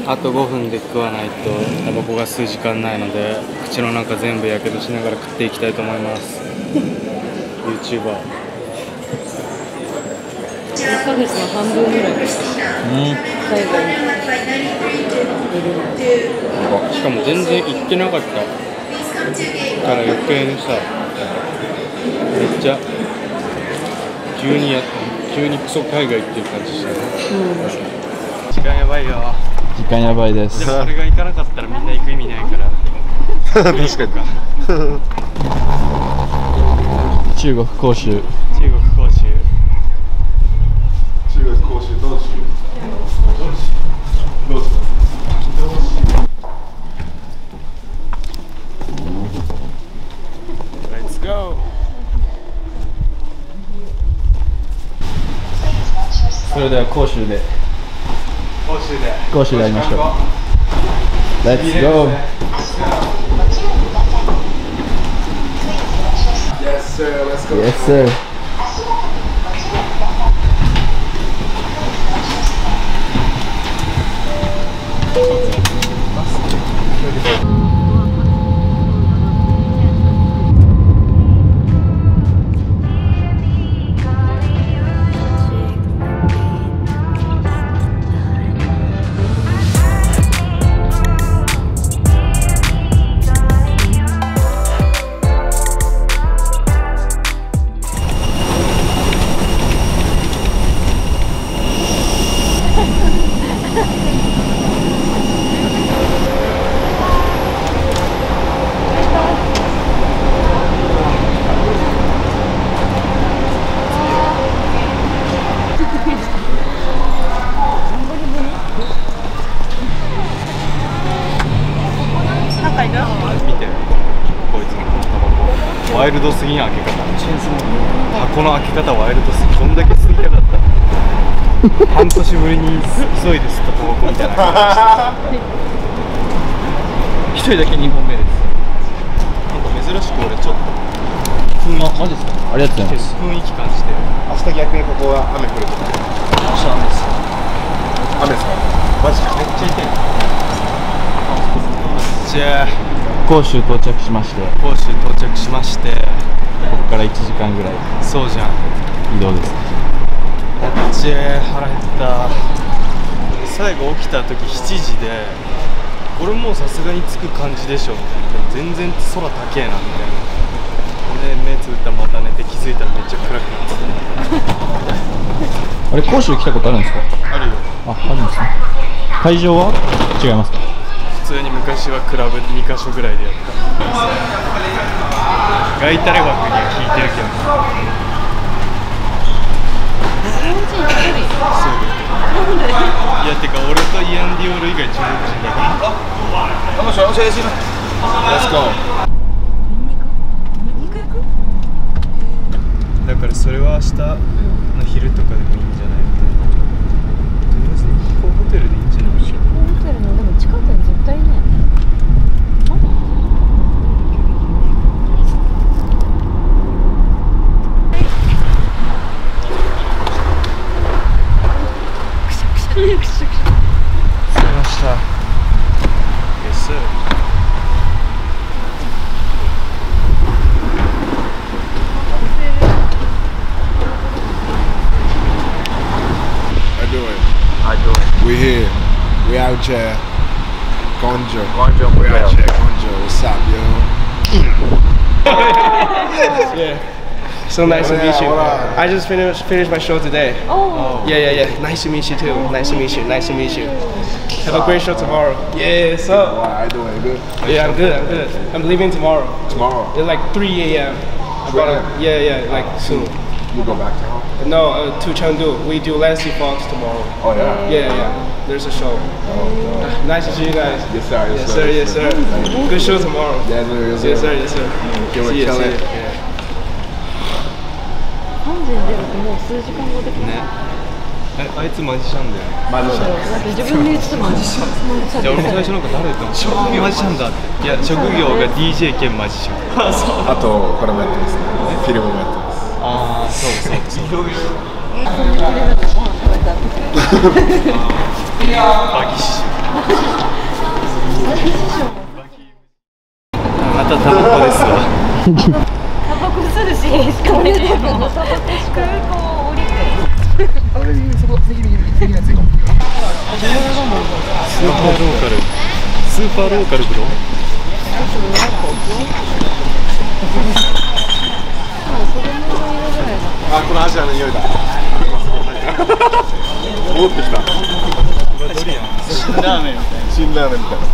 あと5分で食わないとタバコが吸う時間ないので、口の中全部やけどしながら食っていきたいと思います。YouTuber。 1ヶ月の半分ぐらいです。海外にしかも全然行ってなかったから余計にさ、めっちゃ急にクソ海外行ってる感じしたね。時間やばいよ。 時間やばいです。 でも俺が行かなかったらみんな行く意味ないから確かに中国広州。 Let's go。 それでは広州でやりましょう。Let's go。 Yes sir, let's go. Yes sir。 ワイルドすぎん開け方。箱の開け方ワイルドすぎ。こんだけ吸いたかった半年ぶりに急いで吸ったタバコみたいな一人だけ2本目です。なんか珍しく俺ちょっと雰囲気、 マジですか。ありがとうございます。 雰囲気感じてる。 明日逆にここは雨降るとか。 明日雨です。 雨ですか。マジか。 めっちゃ痛い。じゃあ広州到着しまして、 広州到着しまして、 ここから1時間ぐらいそうじゃん、 移動です。 めっちゃ腹減った。最後起きた時7時で、俺もうさすがに着く感じでしょみたいな。でも全然空高えなみたいな。で目つぶったらまた寝て、気づいたらめっちゃ暗くなってた。 あれ、広州来たことあるんですか。 あるよ。 あるんですね。会場は違いますか。 普通に昔はクラブ2カ所ぐらいでやった。ガイタレ枠には聞いてるけど。いや、てか俺とイアン・ディオール以外中国人だから。Let's go。だからそれは明日の昼とかでもいいんじゃないみたいな。とりあえず日光ホテルでいいんじゃない。 日光ホテルのでも近くに絶対ね。まだ。 着きました。Yes sir。 We here. We out here. Gonjo. We out here. Gonjo. What's up, yo? Yeah. So nice to meet you. I just finished my show today. Oh. Yeah. Nice to meet you too. Nice to meet you. Have a great show tomorrow. Yeah. So. How you doing? Good? Yeah, I'm good. I'm leaving tomorrow. Tomorrow? It's like 3 a.m. Yeah, like soon. You go back to home? No, to Chengdu. We do Lancy Fox tomorrow. Oh yeah? Yeah. There's a show. Nice to see you guys. Yes sir. Good show tomorrow. Yes sir. See you. 3時に出るともう数時間後できない。 あいつマジシャンだよ。 だって自分で言ってたもん。マジシャン。 じゃあ俺も最初なんか誰だと思う。職業マジシャンだって。いや職業が DJ 兼マジシャン。 あとこれもやってますね。フィルムもやってます。 ああそう。バギッシュ。 またタバコですわ。 タバコするしかもね、空港降りてスーパーローカル風呂。 あ、このアジアの匂いだ。戻ってきた。 辛ラーメンみたいな。 辛ラーメンみたいな。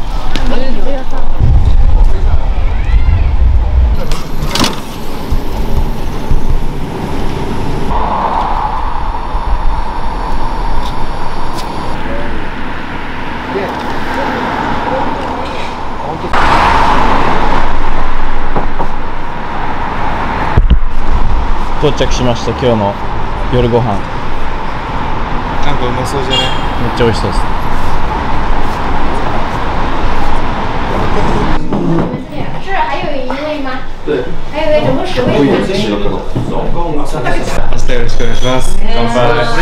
到着しました。今日の夜ご飯なんかうまそうじゃね。 めっちゃ美味しそうです。 是还有一位吗？对，还有一位总共10位。 明日よろしくお願いします。乾杯。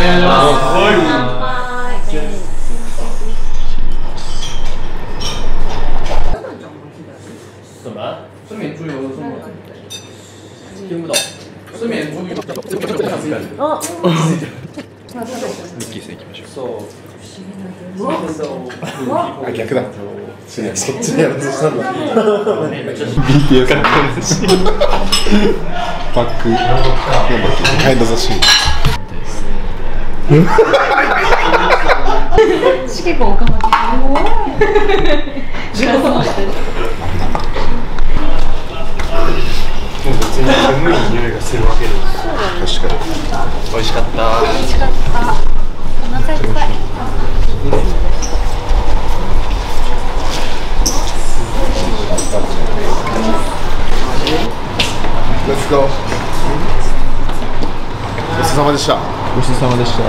什么？睡眠猪油的什么？听不懂。睡眠猪油。 あ、逆だ。そっちにやろうとしたんだ。 BTS かっこいいし。 バック。ビハインドザシーン。 しげこおかまき。 もう別に煙い匂いがするわけです。 確かに。 美味しかった。 美味しかった。お腹いっぱい。 Let's go。ごちそうさまでした。 ごちそうさまでした。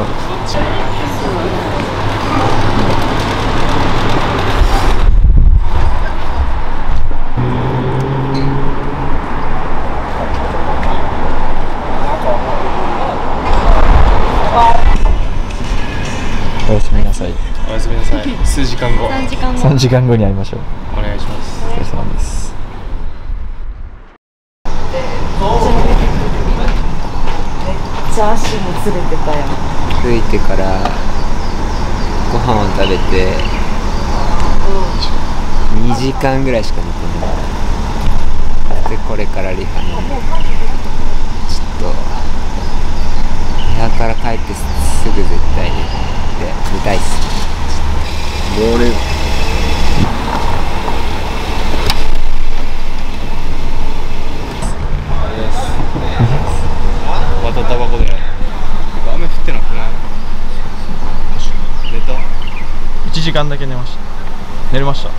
おやすみなさい。 おやすみなさい。数時間後。 3時間後。 3時間後に会いましょう。 お願いします。 お疲れ様です。 チャーシューも連れてたよ。 着いてからご飯を食べて2時間ぐらいしか寝てないで、これからリハにちょっと部屋から帰ってすぐ絶対に寝たいっす。 モーニング。 またタバコで。雨降ってなくない？寝た？ 1時間だけ寝ました。寝れました。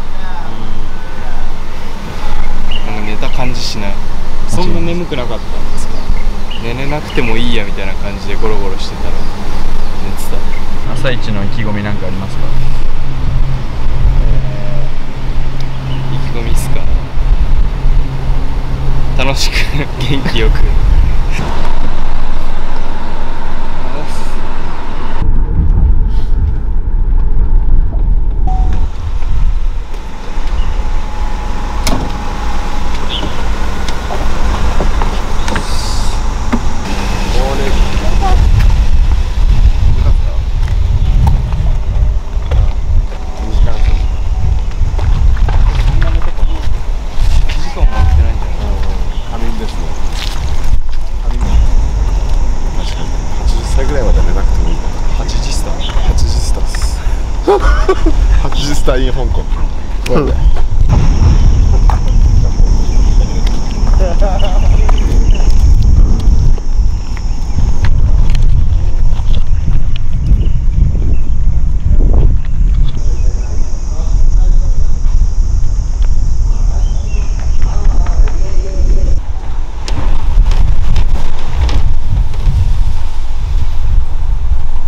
なんか寝た感じしない。そんな眠くなかったんですか？寝れなくてもいいやみたいな感じでゴロゴロしてたら寝てた。 朝一の意気込みなんかありますか？ 意気込みっすか？楽しく元気よく。 80スタイン香港。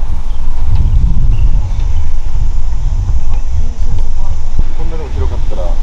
こんなでも広かったら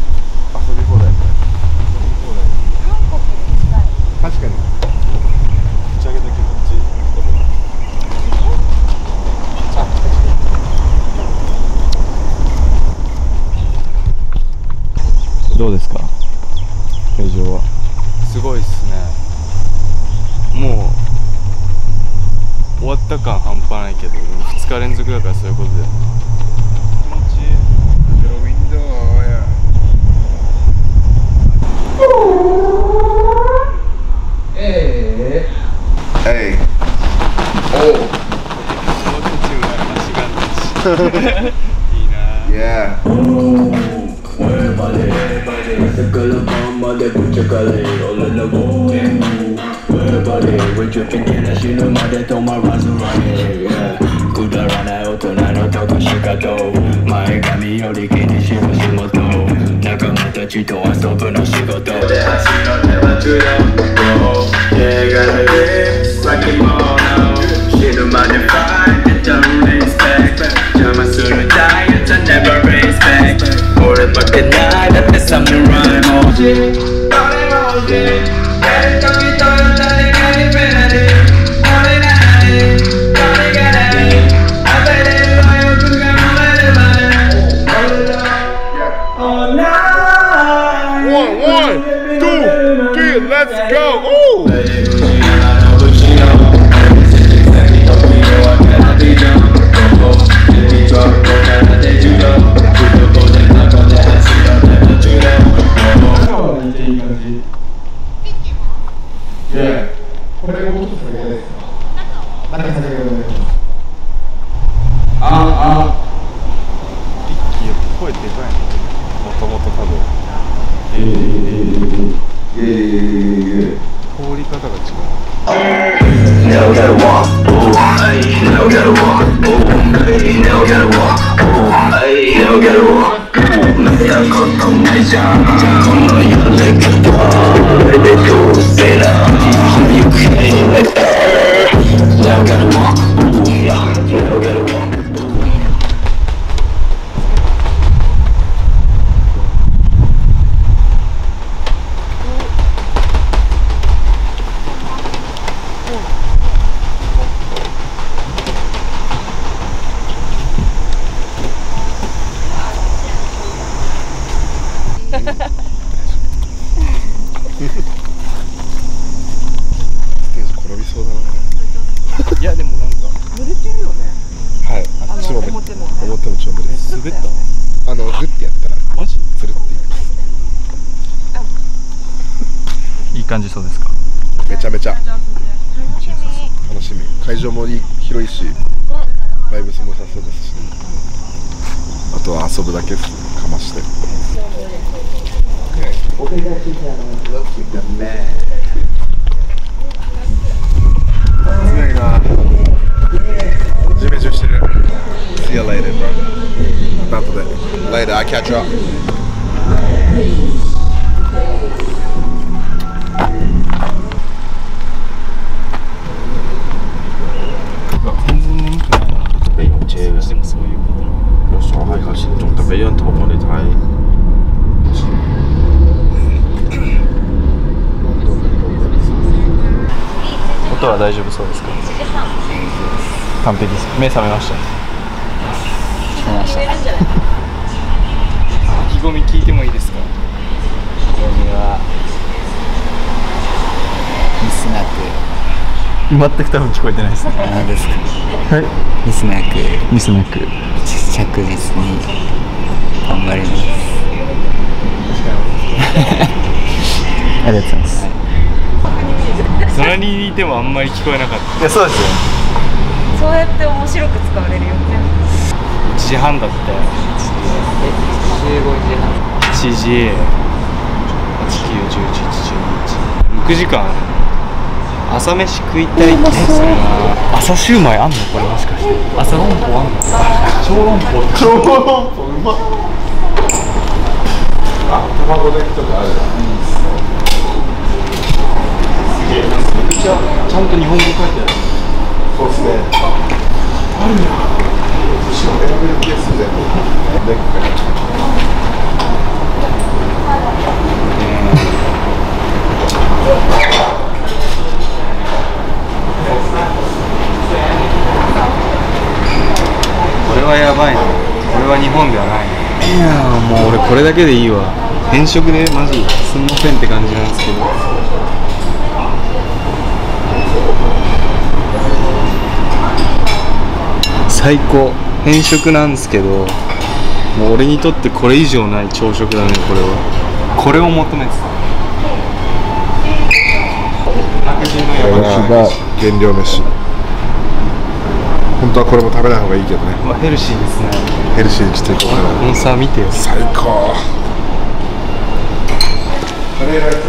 わった感半端ないけど、2日連続だからそういうことで気持ちいい。 Hey. Oh. Yeah. One, two, three, let's go. Ooh. Yeah. これをちょっと下げですか。また下げをお願いします。 リッキー声でかいね。もともと多分。通り方が違う。Now gotta walk, oh, now gotta walk, oh, now gotta walk, oh, now gotta walk. 見たことないじゃん。この世で語れどうせな。You can't let that. Now gotta walk, oh, now gotta walk. 転びそうだな。 いやでもなんか濡れてるよね。 はい、あっちもね、 表も表もちょんでる。 滑った。 グッてやったらマジ？ つるっていく。 いい感じそうですか？ めちゃめちゃ楽しみ。会場も広いし、バイブスも良さそうですし、あとは遊ぶだけです。かまして。常になジメジメしてる。See you later, bro. また後で Later, I catch up. 全然眠くないな。でもそういうこと。 有爽係開始，仲特別有人同我哋睇。 音は大丈夫そうですか？完璧です。目覚めました。意気込み聞いてもいいですか？ 意気込みはミスなく。 全く多分聞こえてないですね。 何ですか？ はい。 ミスなくミスなく。 着実に頑張ります。 ありがとうございます。 隣にいてもあんまり聞こえなかった。 いや、そうですよ。 そうやって面白く使われるよね。 1時半だって。 15時半。 1時、8、9、10、11、12、6時間。朝飯食いたいってそれは朝シューマイあんの？これもしかして朝論法あんの？小籠包うまっ。 卵焼きとかあるじゃん。 めっちゃちゃんと日本語書いてある。 そうですね。あるよ。後ろ選べるケースで。 これはやばいな。これは日本ではない。いやもう俺これだけでいいわ。変色でマジすんませんって感じなんですけど。 最高。偏食なんですけど、もう俺にとってこれ以上ない朝食だね。これはこれを求めてた。白人の山私が減量飯。本当はこれも食べない方がいいけどね。 まあヘルシーですね。 ヘルシーにしていこうかな。 この差見てよ。 最高。カレーライス。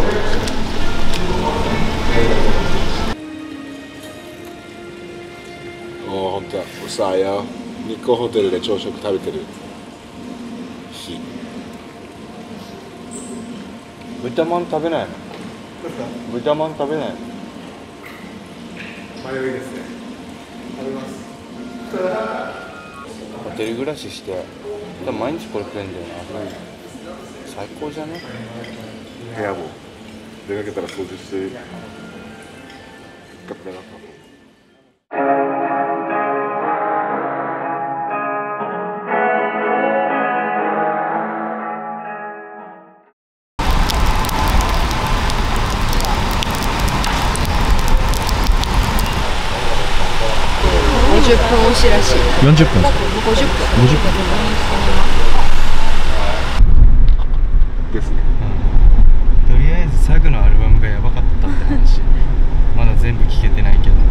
おお、本当だ。さあよ。日光ホテルで朝食食べてる日。 豚まん食べないの？豚まん食べないの？ 迷いですね。食べます。 ホテル暮らしして毎日これ食えんだよな。最高じゃね？ 部屋も出かけたら掃除してガッガラッと。 50分押しらしい。 40分。 50分。 ですね。 とりあえずサグのアルバムがやばかったって話。まだ全部聴けてないけど。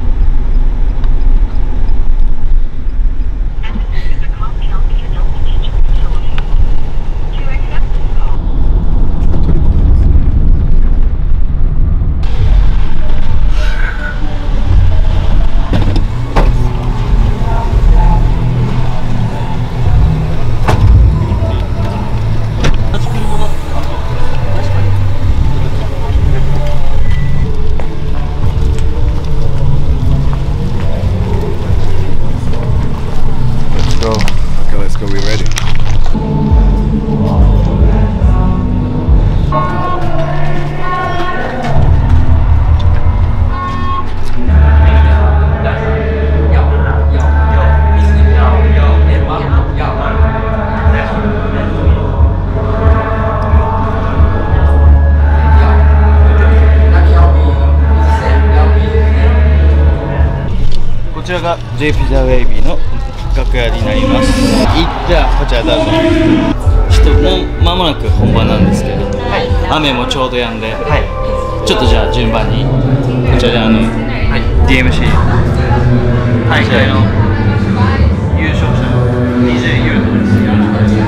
こちらが J ピザウェイビーの楽屋になります。じゃあこちらどうぞ。もう間もなく本番なんですけど、雨もちょうど止んで、ちょっとじゃあ順番にこちらでDMC 大会の優勝者DJ ユートです。よろしくお願いします。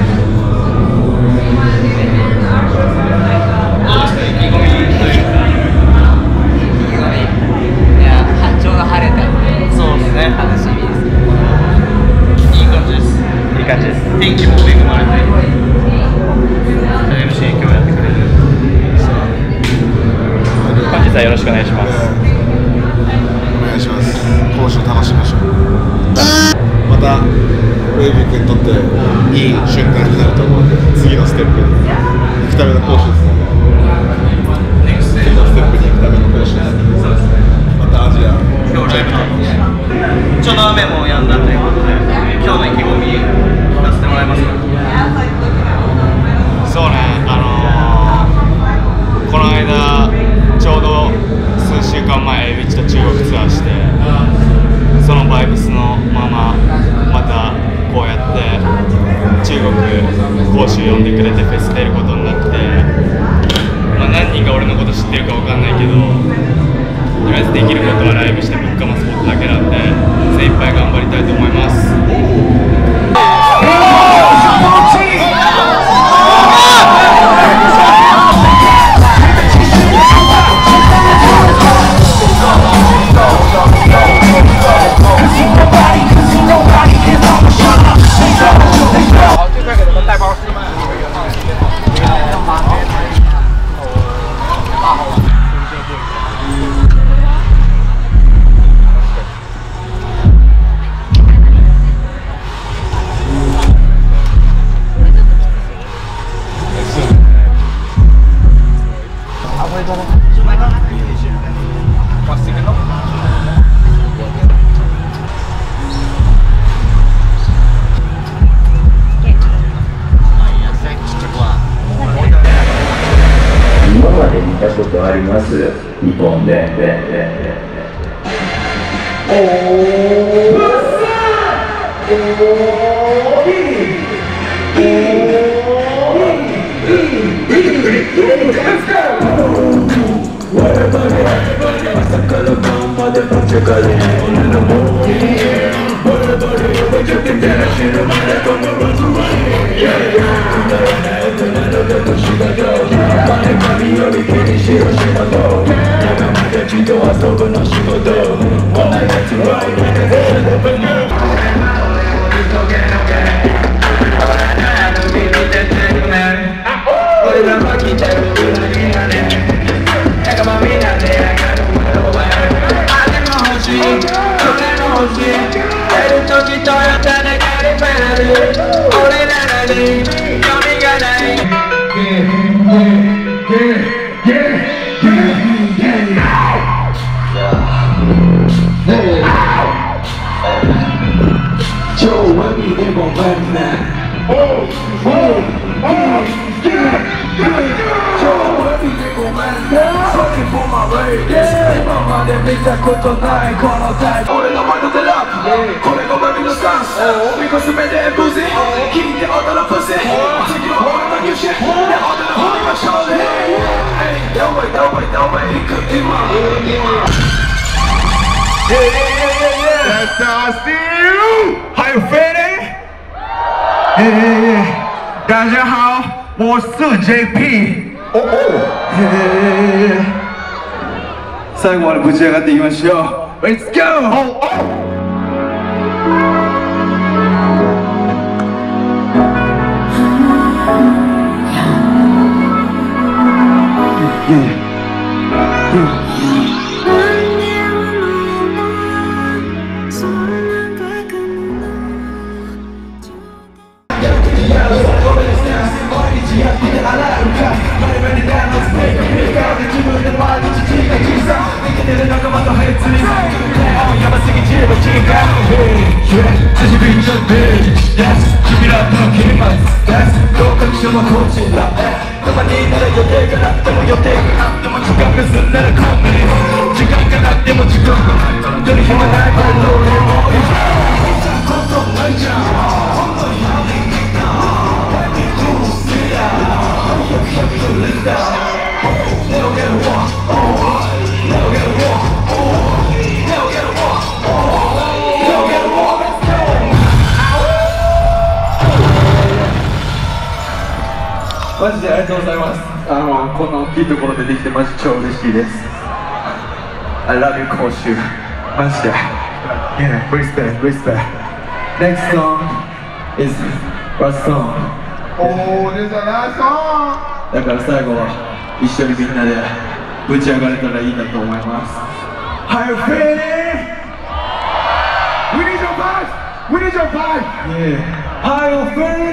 どうですか、意気込みというか。 いや、ちょうど晴れたんで、 そうですね、 楽しみです。 いい感じです。いい感じです。天気も恵まれて、MC 今日やってくれる。本日はよろしくお願いします。 お願いします。講師を楽しみましょう。またウェイビー君にとっていい瞬間になると思うので、次のステップに行くための講師ですので、次のステップに行くための講師になってます。またアジア今日ライブのちょうど雨も止んだということで、今日の意気込み聞かせてもらえますか？そうね、この間ちょうど数週間前エビチと中国ツアーして、そのバイブスのまままたこうやって中国講師呼んでくれてフェス出ることになって、何人が俺のこと知ってるか分かんないけど、とりあえずできることはライブしてぶっかますことだけなんで、精一杯頑張りたいと思います。 ことあります。日本で。おー大家好，我是 JP。最後までぶち上がっていきましょう。Let's go！マジでありがとうございます。こんな大きいところでできてマジ超嬉しいです。I love you 甲州。マジで。Yeah, respect, respect. Next song is last song. Oh, this is the last song. だから最後は一緒にみんなでぶち上がれたらいいなと思います。How you feeling? We need your vibe. We need your vibe. Yeah. How you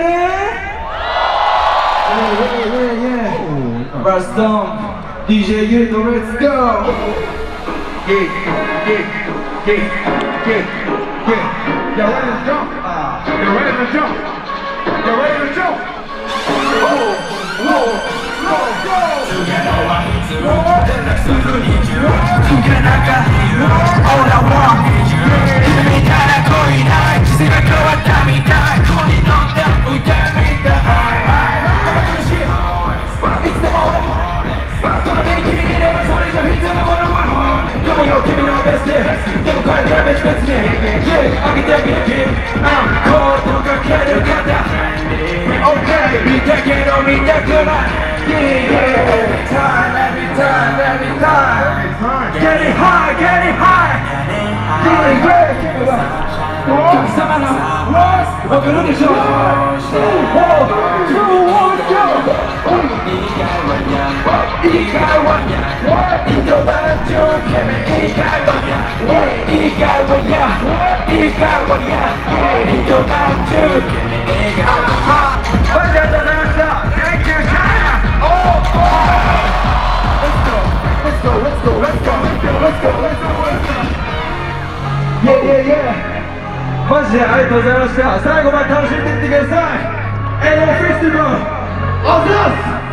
feeling?Yeah. Last song, DJ Yuto, let's go! Yeah. Y'all ready to jump? Y'all ready to jump? Y'all ready to jump? Whoa. Every time. Get it high. Feeling great. 神様のわかるでしょう。マジでありがとうございました。最後まで楽しんでいってください。エロフェスティバルオズダス。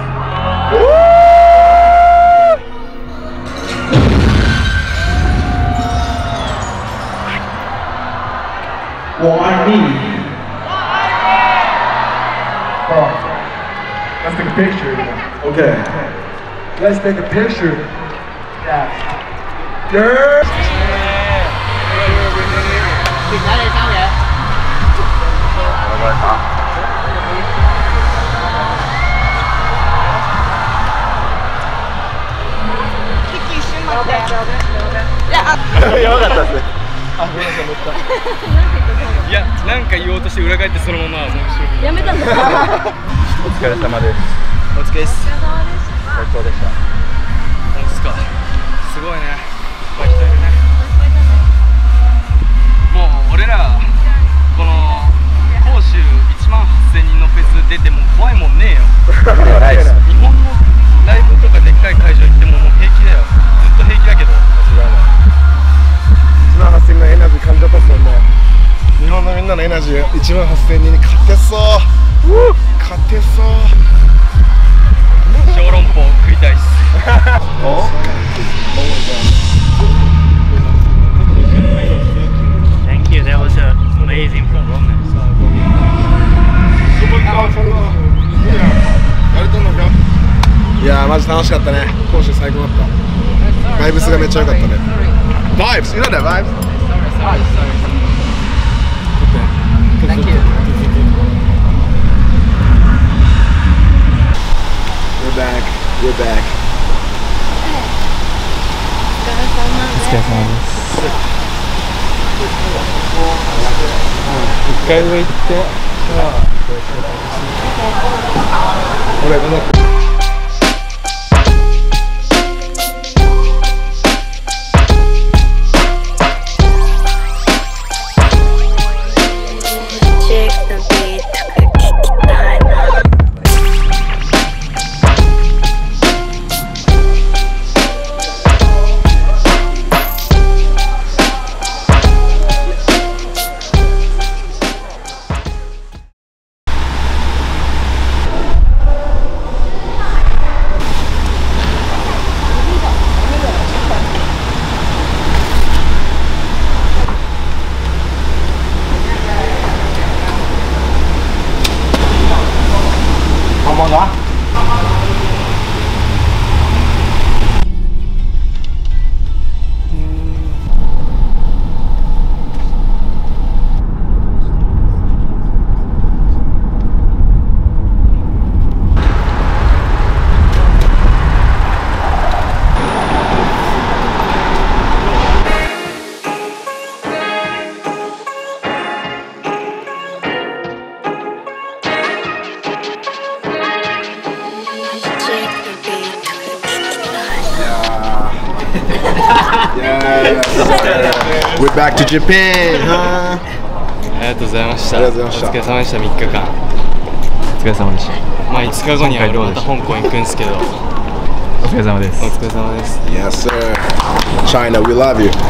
我爱你。Oh, let's take a picture. Okay. Let's take a picture. Yeah. Yeah. やばかったですね。あ、ごめんなさい、乗った。いや、なんか言おうとして裏返ってそのままもう後ろに。やめたんだ。お疲れ様です。お疲れです。最高でした。本当ですか。すごいね。いっぱい人いるね。もう俺らこの杭州18000人のフェス出ても怖いもんねえよ。日本のライブとかでっかい会場行ってももう平気だよ。ずっと平気だけど。 1万8000のエナジー感じちゃったっすもんね。日本のみんなのエナジー1万8000人に勝てそう。勝てそう。 小籠包食いたいっす。Thank you. That was an amazing performance. いやーマジ楽しかったね。講師最高だった。バイブスがめっちゃ良かったね。Vibes, you know that vibes? Thank you. We're back. We're back. お疲れ様です。 一回上行って。 俺この。 We're back to Japan. ありがとうございました。 ありがとうございました。 お疲れ様でした。3日間。 お疲れ様でした。 まあ5日後には俺また香港行くんですけど。 お疲れ様です。 お疲れ様です。 Yes, sir. China, we love you.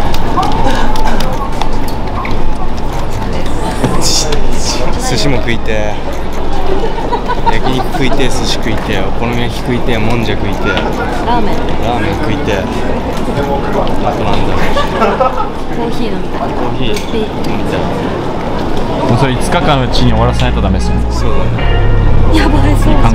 寿司も食いて、焼肉食いて、寿司食いて、お好み焼き食いて、もんじゃ食いて、ラーメン食いて、あとなんだろう、 コーヒー飲みたい。 コーヒー飲みたい。 もうそれ5日間のうちに終わらせないとダメですよね。 そうだね。 やばい、そう。